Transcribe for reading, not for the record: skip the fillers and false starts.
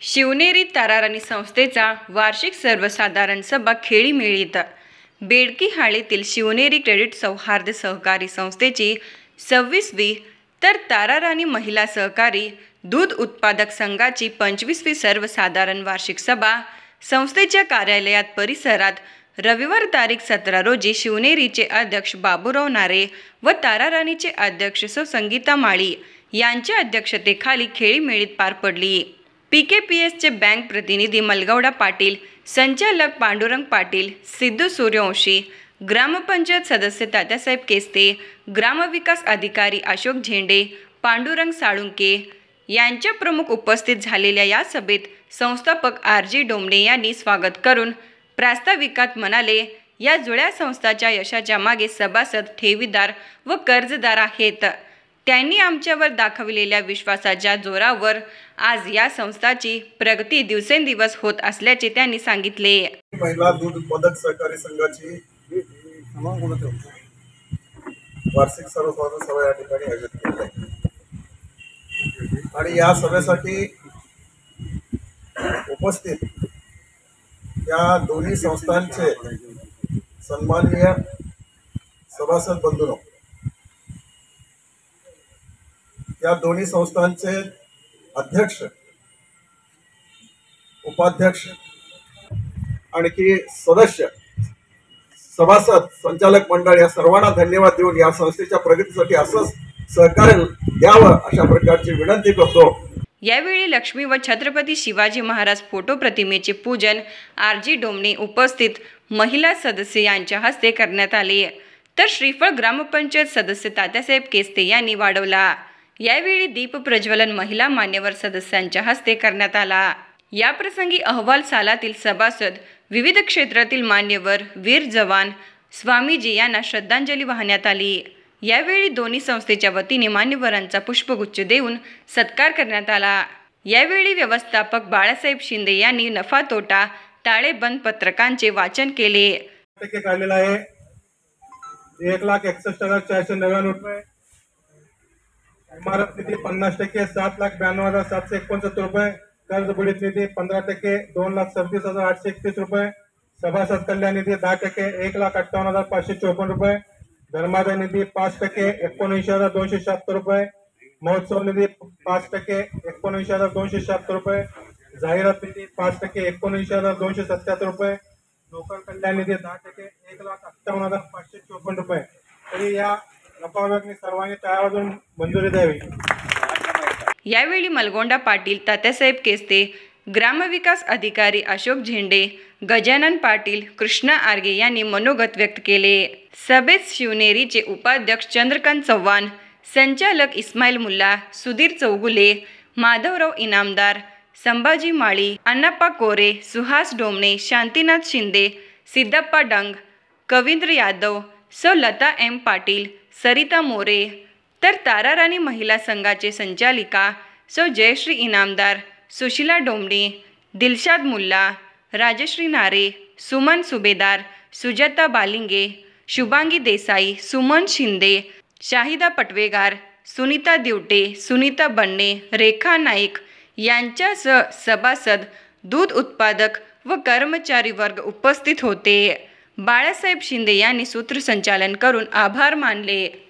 शिवनेरी ताराराणी संस्थेचा वार्षिक सर्वसाधारण सभा खेळीमेळीत बेडकी हाळेतील शिवनेरी क्रेडिट सौहार्द सहकारी संस्थेची 26वी तर ताराराणी महिला सहकारी दूध उत्पादक संघाची 25वी सर्वसाधारण वार्षिक सभा संस्थेच्या कार्यालयात परिसरात रविवार तारीख 17 रोजी शिवनेरीचे अध्यक्ष बाबूराव नारे व ताराराणीचे अध्यक्ष सौ संगीता माळी यांच्या अध्यक्षतेखाली खेळीमेळीत पार पडली. PKPSचे बँक प्रतिनिधी मलगौडा पाटील, संचालक पांडुरंग पाटील, सिद्धू सूर्यवंशी, ग्रामपंचायत सदस्य तात्यासाहेब केस्ते, ग्रामविकास अधिकारी अशोक झेंडे, पांडुरंग साळुंके यांच्या प्रमुख उपस्थित झालेल्या या सभेत संस्थापक RG डोमणे यांनी स्वागत करून प्रास्ताविकात म्हणाले, या जुळ्या संस्थाच्या यशाच्या मागे सभासद, ठेवीदार व कर्जदार आहेत. त्यांनी आमच्यावर दाखविलेल्या विश्वासाच्या जोरावर आज या संस्थाची प्रगती दिवसेंदिवस होत असल्याचे त्यांनी सांगितले. महिला दूध उत्पादक सहकारी संघाची वार्षिक सर्वसाधारण सभा या ठिकाणी आयोजित केली आहे आणि या सभेसाठी उपस्थित या दोन्ही संस्थांचे सन्माननीय सभासद बंधूंनो, या दोन्ही संस्थांचे अध्यक्ष, उपाध्यक्ष, आणखी सदस्य, सभासद, संचालक मंडळ या सर्वांना धन्यवाद देऊन या संस्थेच्या प्रगतीसाठी असंच सहकार्य द्यावं अशा प्रकारची विनंती करतो. यावेळी लक्ष्मी व छत्रपती शिवाजी महाराज फोटो प्रतिमेचे पूजन RG डोमणे उपस्थित महिला सदस्य यांच्या हस्ते करण्यात आले, तर श्रीफळ ग्रामपंचायत सदस्य तात्यासाहेब केस्ते यांनी वाढवला. यावेळी दीप प्रज्वलन महिला मान्यवर सदस्यांच्या हस्ते करण्यात आला. या प्रसंगी अहवाल सालातील सभासद, विविध क्षेत्रातील मान्यवर, वीर जवान, स्वामीजी यांना श्रद्धांजली वाहण्यात आली. यावेळी दोन्ही संस्थेच्या वतीने मान्यवरांचा पुष्पगुच्छ देऊन सत्कार करण्यात आला. यावेळी व्यवस्थापक बाळासाहेब शिंदे यांनी नफा तोटा ताळेबंद पत्रकांचे वाचन केले. काढलेला आहे 1,61,499 रुपये. इमारत निधी 50%, 7,92,769 रुपये. कर्ज बुडीत निधी 15%, 2,37,831 रुपये. सभासद कल्याण निधी 10%, 1,58,554 रुपये. धर्मादाय निधी 5%, 19,276 रुपये. महोत्सव निधी 5%, 19,276 रुपये. जाहिरात निधी 5%, 19,277 रुपये. लोकल कल्याण निधी 10%, 1,58,554 रुपये. तरी या नफाविभागाने सर्वांनी टाळ्या वाजवून मंजुरी द्यावी. यावेळी मलगोंडा पाटील, तात्यासाहेब केस्ते, ग्रामविकास अधिकारी अशोक झेंडे, गजानन पाटील, कृष्णा आर्गे यांनी मनोगत व्यक्त केले. सभेत शिवनेरीचे उपाध्यक्ष चंद्रकांत चव्हाण, संचालक इस्माईल मुल्ला, सुधीर चौगुले, माधवराव इनामदार, संभाजी माळी, अण्णाप्पा कोरे, सुहास डोमणे, शांतीनाथ शिंदे, सिद्धप्पा डंग, कवींद्र यादव, सौ लता M पाटील, सरिता मोरे, तर ताराराणी महिला संघाचे संचालिका सौ जयश्री इनामदार, सुशीला डोमणे, दिलशाद मुल्ला, राजश्री नारे, सुमन सुभेदार, सुजाता बालिंगे, शुभांगी देसाई, सुमन शिंदे, शाहिदा पटवेगार, सुनीता दिवटे, सुनीता बन्ने, रेखा नाईक यांच्यासह सभासद, दूध उत्पादक व कर्मचारी वर्ग उपस्थित होते. बाळासाहेब शिंदे यांनी सूत्रसंचालन करून आभार मानले.